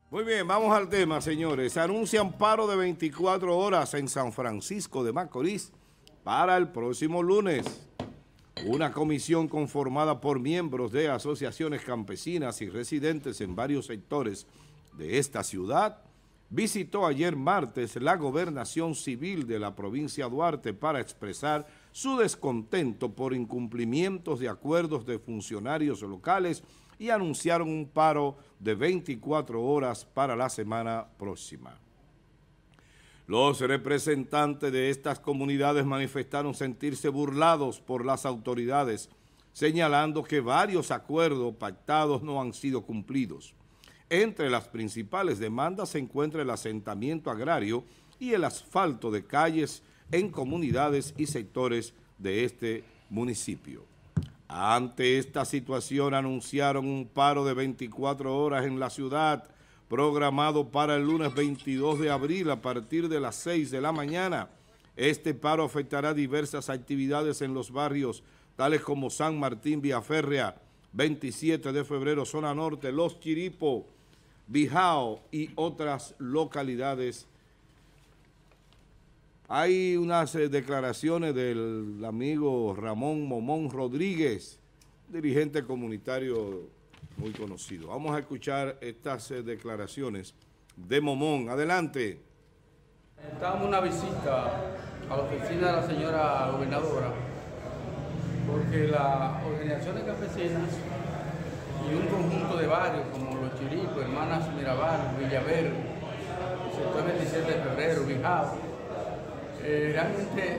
Muy bien, vamos al tema, señores. Anuncian paro de 24 horas en San Francisco de Macorís para el próximo lunes. Una comisión conformada por miembros de asociaciones campesinas y residentes en varios sectores de esta ciudad visitó ayer martes la gobernación civil de la provincia de Duarte para expresar su descontento por incumplimientos de acuerdos de funcionarios locales y anunciaron un paro de 24 horas para la semana próxima. Los representantes de estas comunidades manifestaron sentirse burlados por las autoridades, señalando que varios acuerdos pactados no han sido cumplidos. Entre las principales demandas se encuentra el asentamiento agrario y el asfalto de calles en comunidades y sectores de este municipio. Ante esta situación anunciaron un paro de 24 horas en la ciudad, programado para el lunes 22 de abril a partir de las 6 de la mañana. Este paro afectará diversas actividades en los barrios, tales como San Martín, Villaferria, 27 de febrero, Zona Norte, Los Chiripos, Bijao y otras localidades. Hay unas declaraciones del amigo Ramón Momón Rodríguez, dirigente comunitario muy conocido. Vamos a escuchar estas declaraciones de Momón. Adelante. Estábamos en una visita a la oficina de la señora gobernadora porque las organizaciones campesinas y un conjunto de barrios como Los Chiripos, Hermanas Mirabal, Villaverde, el sector 27 de febrero, Bijao, realmente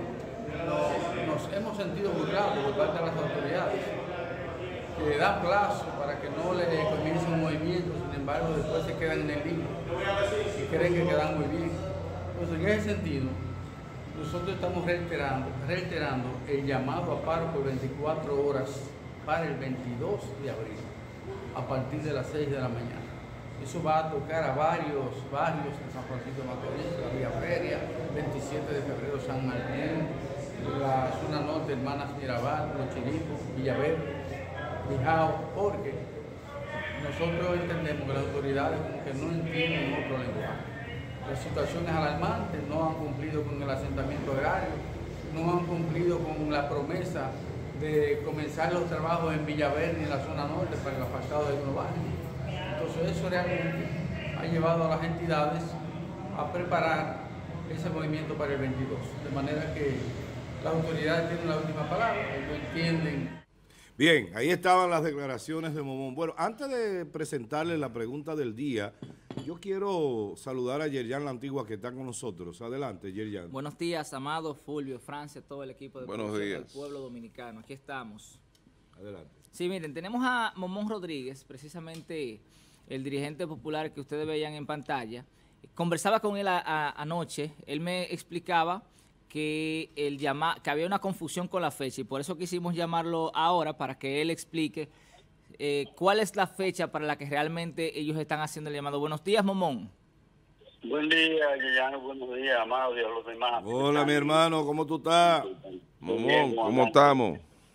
nos hemos sentido burlados por parte de las autoridades, que dan plazo para que no le comience un movimiento, sin embargo después se quedan en el limbo y creen que quedan muy bien. Entonces, en ese sentido, nosotros estamos reiterando el llamado a paro por 24 horas para el 22 de abril, a partir de las 6 de la mañana. Eso va a tocar a varios barrios en San Francisco de Macorís, la Villaferria, 27 de febrero, San Martín, la zona norte, Hermanas Mirabal, Los Chiripos, Villaverde, Bijao, porque nosotros entendemos que las autoridades como que no entienden otro lenguaje. La situación es alarmante, no han cumplido con el asentamiento agrario, no han cumplido con la promesa de comenzar los trabajos en Villaverde y en la zona norte para el asfaltado de algunos barrios. Entonces eso realmente ha llevado a las entidades a preparar ese movimiento para el 22, de manera que las autoridades tienen la última palabra, ellos entienden. Bien, ahí estaban las declaraciones de Momón. Bueno, antes de presentarle la pregunta del día, yo quiero saludar a Yerian La Antigua que está con nosotros. Adelante, Yerian. Buenos días, Amado, Fulvio, Francia, todo el equipo de Buenos días. del pueblo dominicano. Aquí estamos. Adelante. Sí, miren, tenemos a Momón Rodríguez, precisamente el dirigente popular que ustedes veían en pantalla. Conversaba con él anoche, él me explicaba que había una confusión con la fecha y por eso quisimos llamarlo ahora para que él explique cuál es la fecha para la que realmente ellos están haciendo el llamado. Buenos días, Momón. Buen día, Guillermo, buenos días, Amado, y a los demás. Hola, mi hermano, ¿cómo tú estás? Momón, ¿cómo estamos?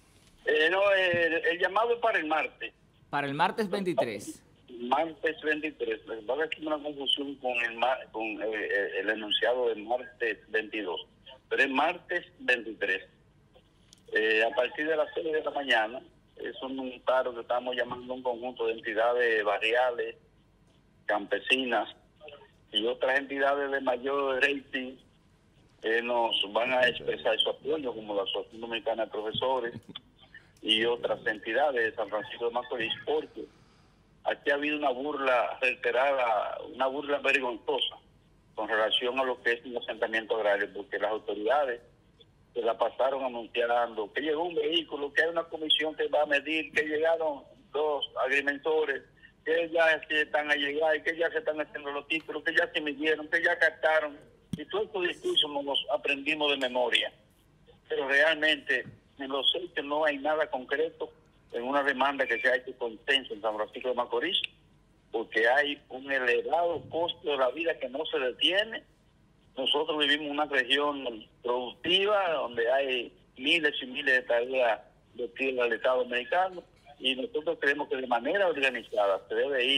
El llamado es para el martes. Para el martes 23. Martes 23. Va a haber una confusión con el enunciado del martes 22. Pero es martes 23. A partir de las 6 de la mañana, es un paro que estamos llamando a un conjunto de entidades barriales, campesinas y otras entidades de mayor rating nos van a expresar su apoyo, como la Asociación Dominicana de Profesores y otras entidades de San Francisco de Macorís, porque aquí ha habido una burla reiterada, una burla vergonzosa con relación a lo que es un asentamiento agrario, porque las autoridades se la pasaron anunciando que llegó un vehículo, que hay una comisión que va a medir, que llegaron 2 agrimensores, que ya se están a llegar, que ya se están haciendo los títulos, que ya se midieron, que ya captaron, y todos estos discursos nos los aprendimos de memoria. Pero realmente en los hechos no hay nada concreto en una demanda que se ha hecho consenso en San Francisco de Macorís, porque hay un elevado costo de la vida que no se detiene. Nosotros vivimos en una región productiva donde hay miles y miles de tareas de tierra del Estado dominicano y nosotros creemos que de manera organizada se debe ir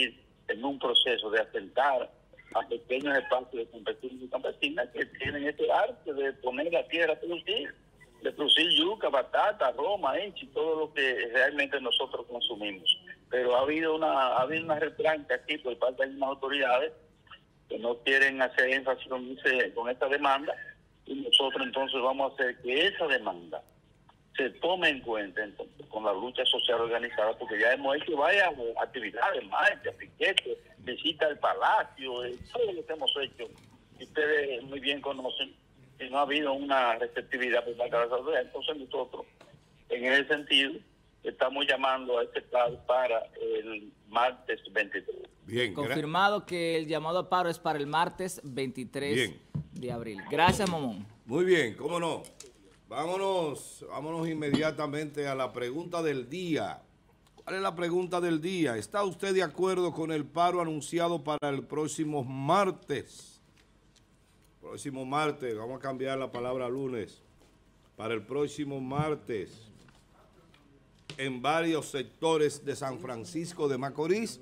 en un proceso de asentar a pequeños espacios de campesinos y campesinas que tienen este arte de poner la tierra a producir, de producir yuca, batata, arroz, maíz y todo lo que realmente nosotros consumimos. Pero ha habido una retranca aquí por parte de unas autoridades que no quieren hacer énfasis con esta demanda, y nosotros entonces vamos a hacer que esa demanda se tome en cuenta entonces con la lucha social organizada, porque ya hemos hecho varias actividades, marchas, piquetes, visita al palacio, todo lo que hemos hecho, y ustedes muy bien conocen, y no ha habido una receptividad por parte de las autoridades. Entonces nosotros, en ese sentido, estamos llamando a este paro para el martes 23. Bien, confirmado que el llamado a paro es para el martes 23 de abril. Gracias, Momón. Muy bien, cómo no. Vámonos inmediatamente a la pregunta del día. ¿Cuál es la pregunta del día? ¿Está usted de acuerdo con el paro anunciado para el próximo martes? Próximo martes, vamos a cambiar la palabra lunes. Para el próximo martes, en varios sectores de San Francisco de Macorís,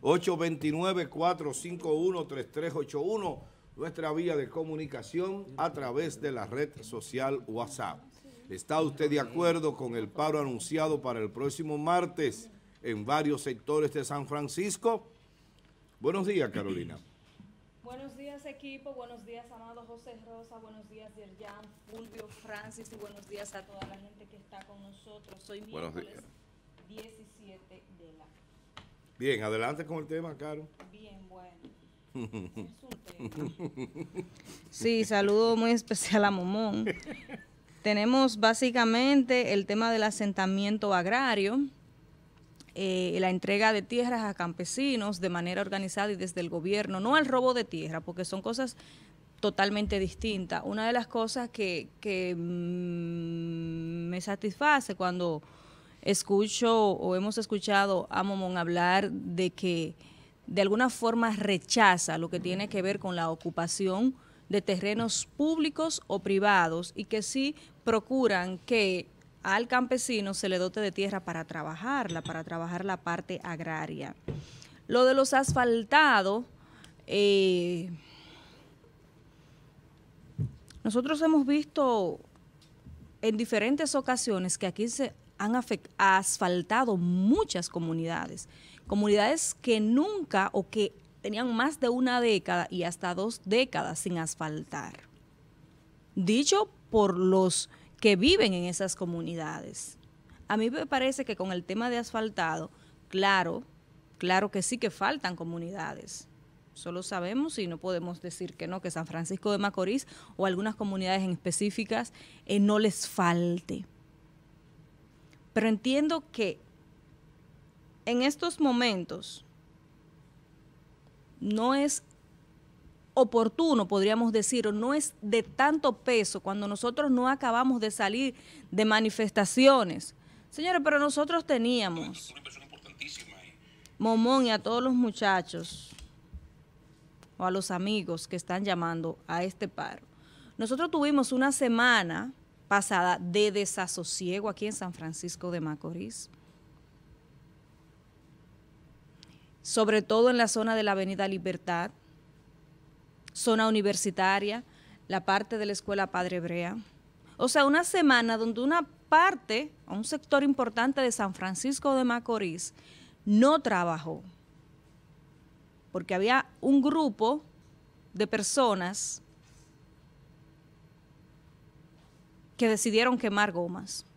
829-451-3381, nuestra vía de comunicación a través de la red social WhatsApp. ¿Está usted de acuerdo con el paro anunciado para el próximo martes en varios sectores de San Francisco? Buenos días, Carolina. Buenos días, equipo. Buenos días, amado José Rosa. Buenos días, Yerjan, Fulvio, Francis. Y buenos días a toda la gente que está con nosotros. Hoy miércoles 17 de la... Bien, adelante con el tema, Caro. Bien, bueno. Sí, saludo muy especial a Momón. Tenemos básicamente el tema del asentamiento agrario, la entrega de tierras a campesinos de manera organizada y desde el gobierno, no al robo de tierra, porque son cosas totalmente distintas. Una de las cosas que me satisface cuando escucho o hemos escuchado a Momón hablar de que de alguna forma rechaza lo que tiene que ver con la ocupación de terrenos públicos o privados, y que sí procuran que al campesino se le dote de tierra para trabajar la parte agraria. Lo de los asfaltados, nosotros hemos visto en diferentes ocasiones que aquí se han asfaltado muchas comunidades que nunca o que tenían más de una década y hasta 2 décadas sin asfaltar. Dicho por los que viven en esas comunidades. A mí me parece que con el tema de asfaltado, claro que sí que faltan comunidades. Solo sabemos y no podemos decir que no, que San Francisco de Macorís o algunas comunidades en específicas no les falte. Pero entiendo que en estos momentos no es oportuno, podríamos decir, o no es de tanto peso cuando nosotros no acabamos de salir de manifestaciones. Señores, pero nosotros teníamos, Momón y a todos los muchachos o a los amigos que están llamando a este paro, nosotros tuvimos una semana pasada de desasosiego aquí en San Francisco de Macorís, sobre todo en la zona de la Avenida Libertad, zona universitaria, la parte de la Escuela Padre Brea. O sea, una semana donde una parte, un sector importante de San Francisco de Macorís no trabajó, porque había un grupo de personas que decidieron quemar gomas,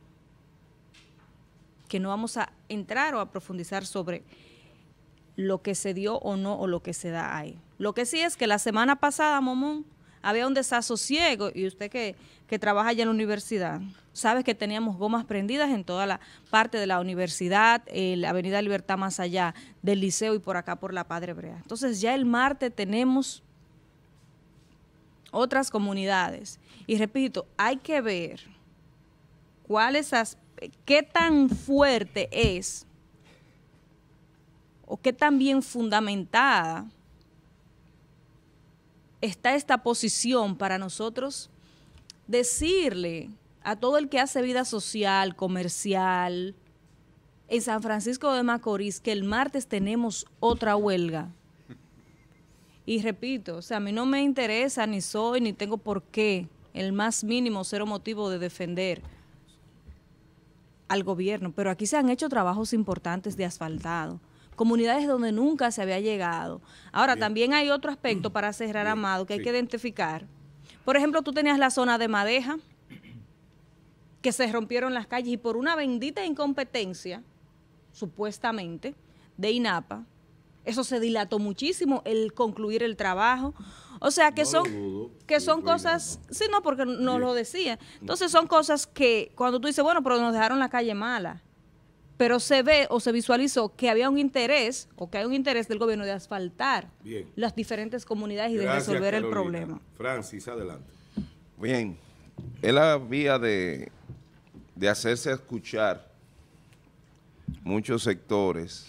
que no vamos a entrar o a profundizar sobre lo que se dio o no, o lo que se da ahí. Lo que sí es que la semana pasada, Momón, había un desasosiego, y usted que trabaja allá en la universidad, sabe que teníamos gomas prendidas en toda la parte de la universidad, la Avenida Libertad más allá del liceo y por acá por la Padre Brea. Entonces ya el martes tenemos otras comunidades. Y repito, hay que ver qué tan fuerte es o qué tan bien fundamentada está esta posición para nosotros decirle a todo el que hace vida social, comercial, en San Francisco de Macorís que el martes tenemos otra huelga. Y repito, o sea, a mí no me interesa, ni soy, ni tengo por qué, el más mínimo cero motivo de defender al gobierno, pero aquí se han hecho trabajos importantes de asfaltado, comunidades donde nunca se había llegado. Ahora, también hay otro aspecto para cerrar, Amado, que hay que identificar. Por ejemplo, tú tenías la zona de Madeja, que se rompieron las calles y por una bendita incompetencia, supuestamente, de INAPA, eso se dilató muchísimo, el concluir el trabajo. O sea, que son cosas, sí, no, porque no lo decía. Entonces son cosas que cuando tú dices, bueno, pero nos dejaron la calle mala, pero se ve o se visualizó que había un interés, o que hay un interés del gobierno de asfaltar las diferentes comunidades y de resolver el problema. Francis, adelante. Bien, es la vía de hacerse escuchar muchos sectores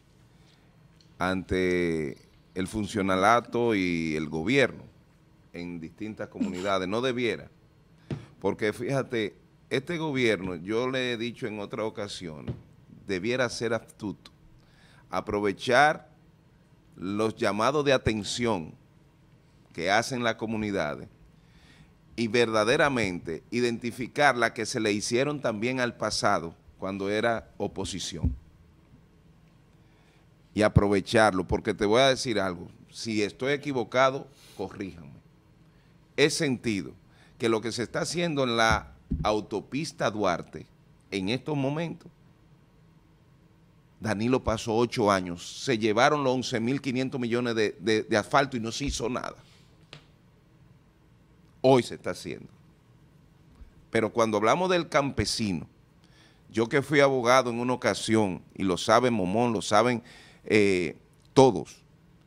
ante el funcionalato y el gobierno en distintas comunidades. No debiera, porque fíjate, este gobierno, yo le he dicho en otra ocasión, debiera ser astuto, aprovechar los llamados de atención que hacen las comunidades y verdaderamente identificar las que se le hicieron también al pasado cuando era oposición. Y aprovecharlo, porque te voy a decir algo, si estoy equivocado, corríjame. He sentido que lo que se está haciendo en la autopista Duarte en estos momentos, Danilo pasó 8 años, se llevaron los 11.500 millones de asfalto y no se hizo nada. Hoy se está haciendo. Pero cuando hablamos del campesino, yo que fui abogado en una ocasión, y lo sabe Momón, lo saben todos,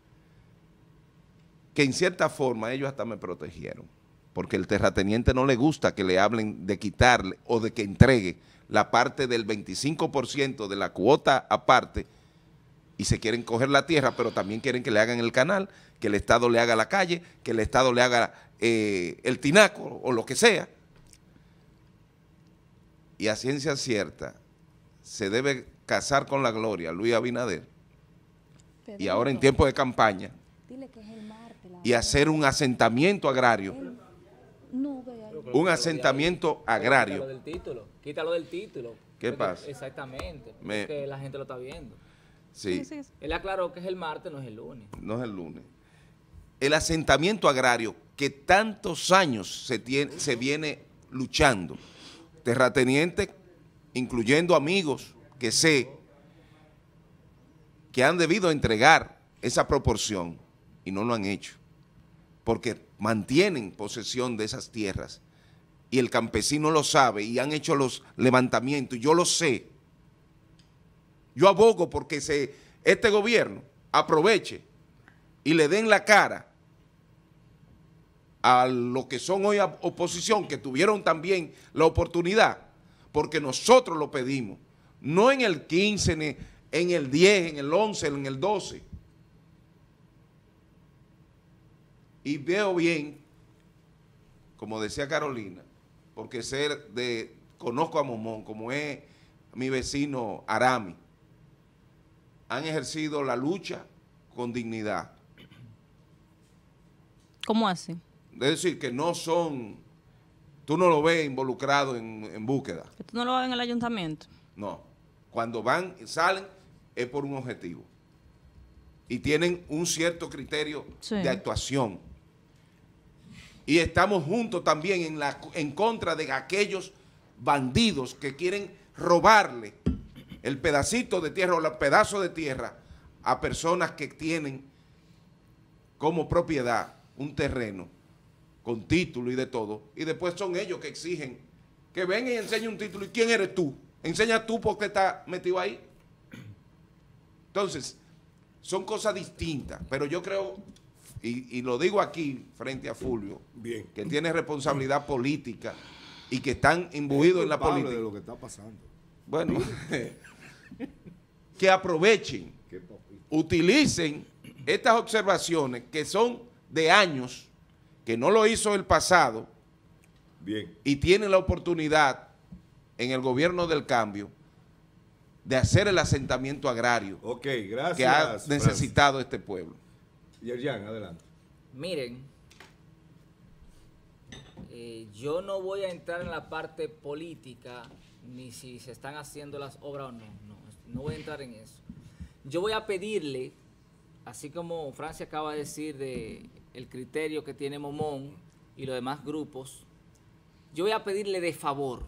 que en cierta forma ellos hasta me protegieron, porque el terrateniente no le gusta que le hablen de quitarle o de que entregue la parte del 25% de la cuota aparte y se quieren coger la tierra, pero también quieren que le hagan el canal, que el Estado le haga la calle, que el Estado le haga el tinaco o lo que sea. Y a ciencia cierta se debe casar con la gloria Luis Abinader, y ahora en tiempo de campaña, y hacer un asentamiento agrario. Un asentamiento agrario. Quítalo del título. ¿Qué pasa? Exactamente, porque la gente lo está viendo. Sí. Él aclaró que es el martes, no es el lunes. No es el lunes. El asentamiento agrario que tantos años se viene luchando. Terratenientes, incluyendo amigos que sé que han debido entregar esa proporción y no lo han hecho, porque mantienen posesión de esas tierras y el campesino lo sabe y han hecho los levantamientos, yo lo sé. Yo abogo porque este gobierno aproveche y le den la cara a lo que son hoy oposición, que tuvieron también la oportunidad, porque nosotros lo pedimos, no en el 15, ni en el 10, en el 11, en el 12. Y veo bien, como decía Carolina, porque conozco a Momón, como es mi vecino Arami, han ejercido la lucha con dignidad. ¿Cómo así? Es decir, que no son, tú no lo ves involucrado en búsqueda. ¿Que tú no lo ves en el ayuntamiento? No, cuando salen es por un objetivo y tienen un cierto criterio de actuación. Y estamos juntos también en contra de aquellos bandidos que quieren robarle el pedacito de tierra o el pedazo de tierra a personas que tienen como propiedad un terreno con título y de todo, y después son ellos que exigen que vengan y enseñen un título. ¿Y quién eres tú? Enseña tú por qué estás metido ahí. Entonces, son cosas distintas, pero yo creo, y lo digo aquí frente a Fulvio, que tiene responsabilidad política y que están imbuidos en la política. De lo que está pasando. Bueno, que aprovechen, utilicen estas observaciones que son de años, que no lo hizo el pasado, y tienen la oportunidad en el gobierno del cambio de hacer el asentamiento agrario Ok, gracias. que ha necesitado este pueblo. Yerjan, adelante. Miren, yo no voy a entrar en la parte política, ni si se están haciendo las obras o no, no voy a entrar en eso. Yo voy a pedirle, así como Francia acaba de decir de el criterio que tiene Momón y los demás grupos, yo voy a pedirle de favor.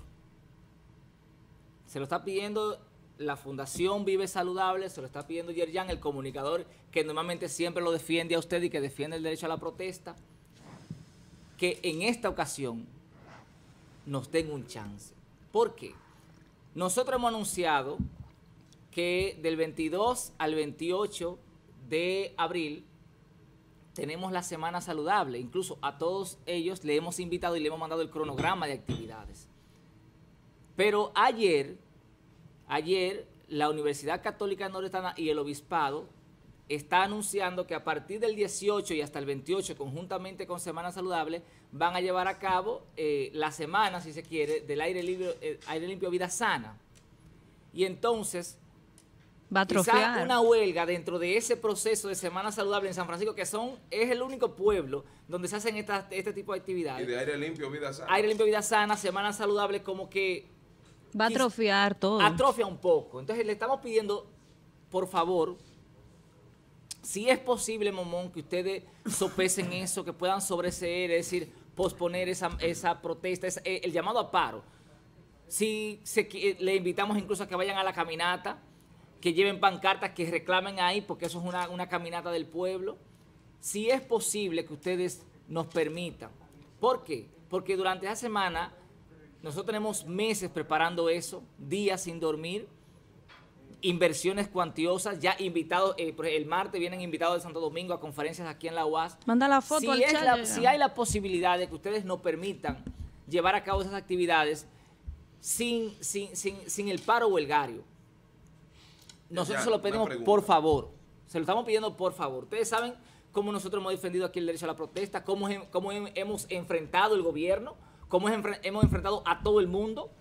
Se lo está pidiendo la Fundación Vive Saludable, se lo está pidiendo Yerjan, el comunicador que normalmente siempre lo defiende a usted y que defiende el derecho a la protesta, que en esta ocasión nos den un chance. ¿Por qué? Nosotros hemos anunciado que del 22 al 28 de abril tenemos la Semana Saludable. Incluso a todos ellos le hemos invitado y le hemos mandado el cronograma de actividades. Pero ayer la Universidad Católica Nordestana y el Obispado está anunciando que a partir del 18 y hasta el 28, conjuntamente con Semana Saludable, van a llevar a cabo la semana, si se quiere, del aire limpio Vida Sana. Y entonces, va a atrofiar. quizás una huelga dentro de ese proceso de Semana Saludable en San Francisco, que es el único pueblo donde se hacen este tipo de actividades. Y de aire limpio, vida sana. Aire limpio, vida sana, Semana Saludable, como que Va a atrofiar todo. atrofia un poco. Entonces le estamos pidiendo, por favor, si es posible, Momón, que ustedes sopesen eso, que puedan sobreseer, es decir, posponer esa protesta, el llamado a paro. Le invitamos incluso a que vayan a la caminata, que lleven pancartas, que reclamen ahí, porque eso es una caminata del pueblo. Si es posible que ustedes nos permitan. ¿Por qué? Porque durante esa semana nosotros tenemos meses preparando eso, días sin dormir, inversiones cuantiosas, ya invitados, el martes vienen invitados de Santo Domingo a conferencias aquí en la UAS. Manda la foto al chat. Si hay la posibilidad de que ustedes nos permitan llevar a cabo esas actividades sin el paro huelgario, nosotros se lo pedimos por favor. Se lo estamos pidiendo por favor. Ustedes saben cómo nosotros hemos defendido aquí el derecho a la protesta, cómo hemos enfrentado el gobierno, cómo hemos enfrentado a todo el mundo,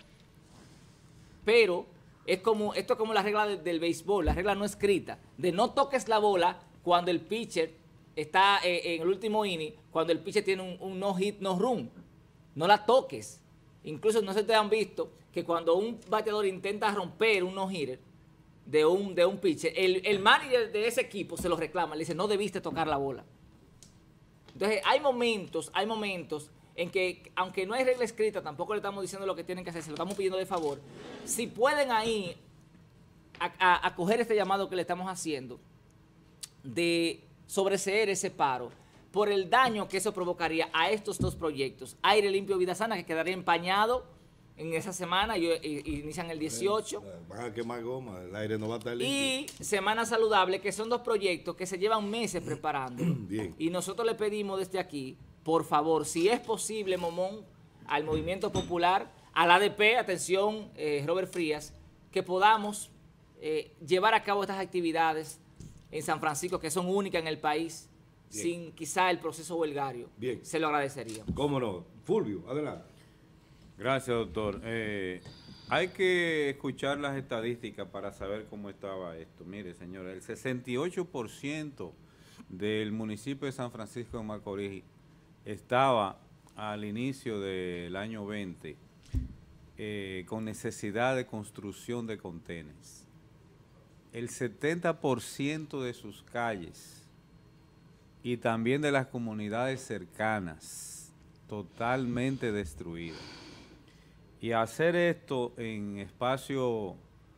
pero esto es como la regla del béisbol, la regla no escrita, de no toques la bola cuando el pitcher está en el último inning, cuando el pitcher tiene un no hit, no run. No la toques. Incluso no se te han visto que cuando un bateador intenta romper un no hitter de un pitcher, el manager de ese equipo se lo reclama, le dice, no debiste tocar la bola. Entonces hay momentos en que, aunque no hay regla escrita, tampoco le estamos diciendo lo que tienen que hacer, se lo estamos pidiendo de favor. Si pueden ahí acoger este llamado que le estamos haciendo, de sobreseer ese paro, por el daño que eso provocaría a estos dos proyectos, Aire Limpio Vida Sana, que quedaría empañado en esa semana, y inician el 18. Van a quemar goma, el aire no va a estar limpio. Y Semana Saludable, que son dos proyectos que se llevan meses preparando. Bien. Y nosotros le pedimos desde aquí, por favor, si es posible, Momón, al Movimiento Popular, al ADP, atención, Robert Frías, que podamos llevar a cabo estas actividades en San Francisco, que son únicas en el país, bien, sin quizá el proceso huelgario. Bien. Se lo agradeceríamos. ¿Cómo no? Fulvio, adelante. Gracias, doctor. Hay que escuchar las estadísticas para saber cómo estaba esto. Mire, señora, el 68% del municipio de San Francisco de Macorís estaba al inicio del año 20 con necesidad de construcción de contenes. El 70% de sus calles y también de las comunidades cercanas totalmente destruidas. Y hacer esto en espacio,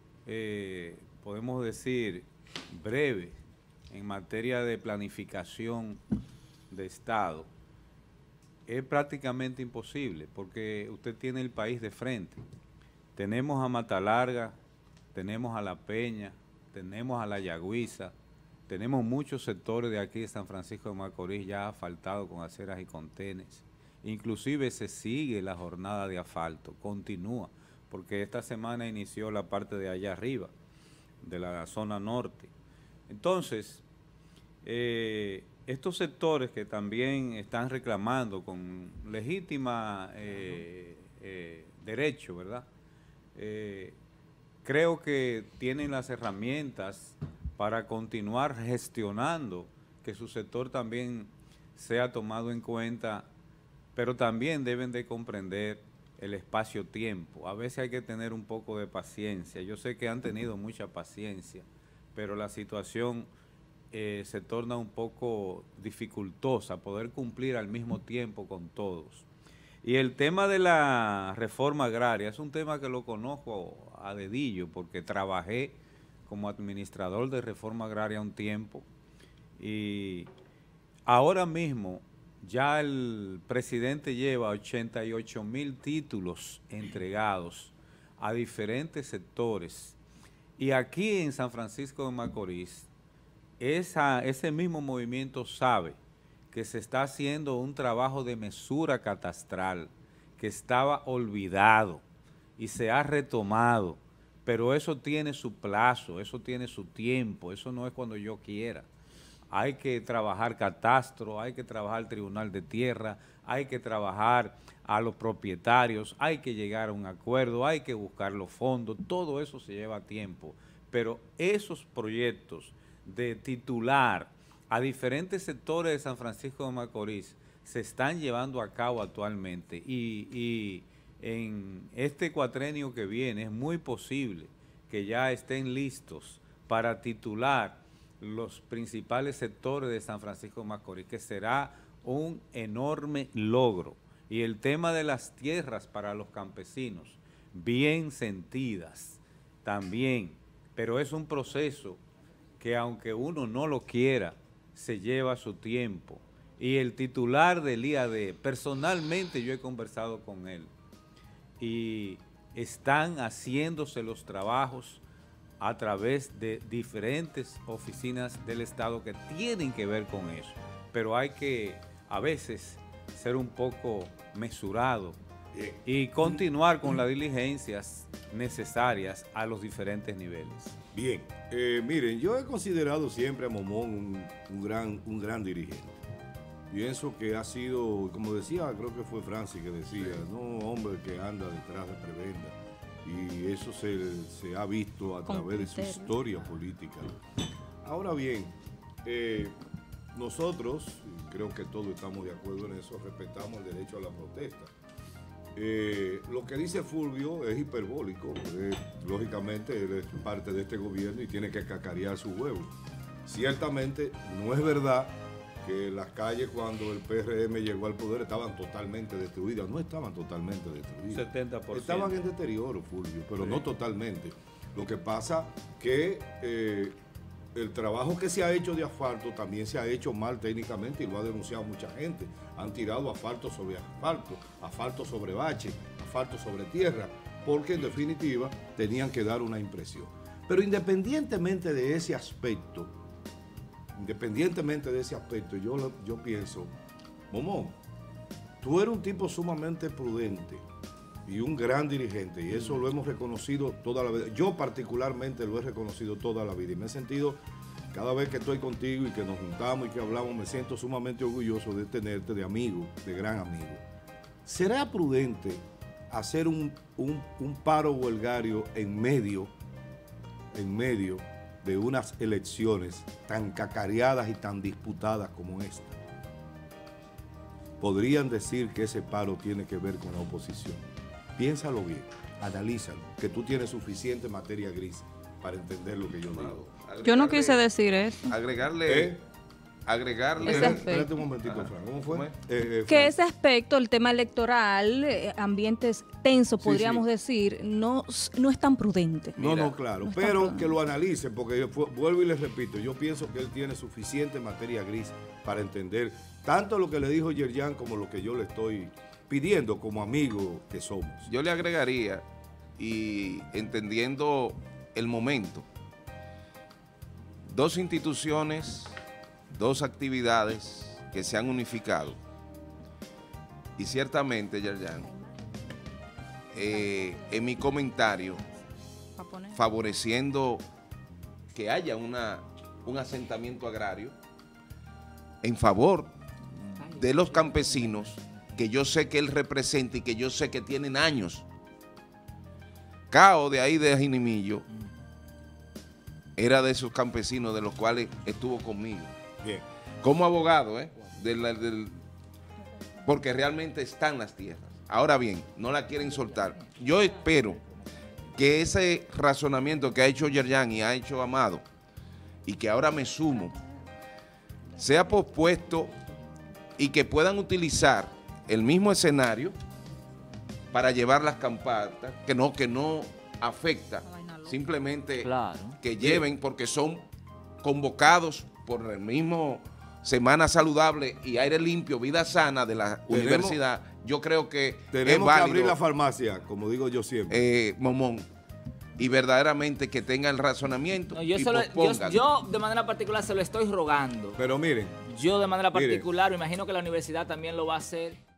podemos decir, breve, en materia de planificación de Estado, es prácticamente imposible, porque usted tiene el país de frente. Tenemos a Mata Larga, tenemos a La Peña, tenemos a La Yagüiza, tenemos muchos sectores de aquí de San Francisco de Macorís ya asfaltados con aceras y contenes. Inclusive se sigue la jornada de asfalto, continúa, porque esta semana inició la parte de allá arriba, de la zona norte. Entonces, estos sectores que también están reclamando con legítima derecho, ¿verdad? creo que tienen las herramientas para continuar gestionando que su sector también sea tomado en cuenta, pero también deben de comprender el espacio-tiempo. A veces hay que tener un poco de paciencia. Yo sé que han tenido mucha paciencia, pero la situación se torna un poco dificultosa, poder cumplir al mismo tiempo con todos. Y el tema de la reforma agraria es un tema que lo conozco a dedillo, porque trabajé como administrador de reforma agraria un tiempo, y ahora mismo ya el presidente lleva 88,000 títulos entregados a diferentes sectores, y aquí en San Francisco de Macorís ese mismo movimiento sabe que se está haciendo un trabajo de mesura catastral que estaba olvidado y se ha retomado, pero eso tiene su plazo, eso tiene su tiempo, eso no es cuando yo quiera. Hay que trabajar catastro, hay que trabajar tribunal de tierra, hay que trabajar a los propietarios, hay que llegar a un acuerdo, hay que buscar los fondos, todo eso se lleva tiempo, pero esos proyectos de titular a diferentes sectores de San Francisco de Macorís se están llevando a cabo actualmente, y en este cuatrenio que viene es muy posible que ya estén listos para titular los principales sectores de San Francisco de Macorís, que será un enorme logro. Y el tema de las tierras para los campesinos, bien sentidas también, pero es un proceso que aunque uno no lo quiera, se lleva su tiempo. Y el titular del IAD, personalmente yo he conversado con él, y están haciéndose los trabajos a través de diferentes oficinas del Estado que tienen que ver con eso. Pero hay que a veces ser un poco mesurado y continuar con las diligencias necesarias a los diferentes niveles. Bien, miren, yo he considerado siempre a Momón un gran dirigente. Pienso que ha sido, como decía, creo que fue Francis que decía, no hombre que anda detrás de prebenda. Y eso se ha visto a través de su historia política. Ahora bien, nosotros, creo que todos estamos de acuerdo en eso, respetamos el derecho a la protesta. Lo que dice Fulvio es hiperbólico, lógicamente él es parte de este gobierno y tiene que cacarear su huevo. Ciertamente no es verdad que las calles cuando el PRM llegó al poder estaban totalmente destruidas. No estaban totalmente destruidas. 70%. Estaban en deterioro, Fulvio, pero sí, no totalmente. Lo que pasa que el trabajo que se ha hecho de asfalto también se ha hecho mal técnicamente y lo ha denunciado mucha gente. Han tirado asfalto sobre asfalto, asfalto sobre bache, asfalto sobre tierra, porque en definitiva tenían que dar una impresión. Pero independientemente de ese aspecto, yo pienso, Momón, tú eres un tipo sumamente prudente y un gran dirigente, y eso lo hemos reconocido toda la vida. Yo particularmente lo he reconocido toda la vida y me he sentido, cada vez que estoy contigo y que nos juntamos y que hablamos, me siento sumamente orgulloso de tenerte de amigo, de gran amigo. ¿Será prudente hacer un paro huelgario en medio de unas elecciones tan cacareadas y tan disputadas como esta? Podrían decir que ese paro tiene que ver con la oposición. Piénsalo bien, analízalo, que tú tienes suficiente materia gris para entender lo que yo digo. Yo no quise decir eso. Agregarle. Espérate un momentito, Fran. ¿Cómo fue? Que ese aspecto, el tema electoral, ambientes tensos, podríamos decir, no es tan prudente. No, claro, pero que lo analicen, porque vuelvo y les repito, yo pienso que él tiene suficiente materia gris para entender tanto lo que le dijo Yerjan como lo que yo le estoy pidiendo como amigo que somos. Yo le agregaría, y entendiendo el momento, dos instituciones, dos actividades que se han unificado, y ciertamente, Yerjan, en mi comentario, favoreciendo que haya un asentamiento agrario en favor de los campesinos, que yo sé que él representa y que yo sé que tienen años Cao de ahí de Jinimillo era de esos campesinos de los cuales estuvo conmigo. Bien. Como abogado, porque realmente están las tierras. Ahora bien, no la quieren soltar. Yo espero que ese razonamiento que ha hecho Yerjan y ha hecho Amado, y que ahora me sumo, sea pospuesto y que puedan utilizar el mismo escenario para llevar las campatas, que no afecta, simplemente que lleven, porque son convocados por el mismo Semana Saludable y Aire Limpio, Vida Sana de la universidad. Yo creo que tenemos es válido, que abrir la farmacia, como digo yo siempre. Momón, y verdaderamente que tenga el razonamiento. No, y pospongan. yo de manera particular se lo estoy rogando. Pero miren. Yo de manera particular, me imagino que la universidad también lo va a hacer.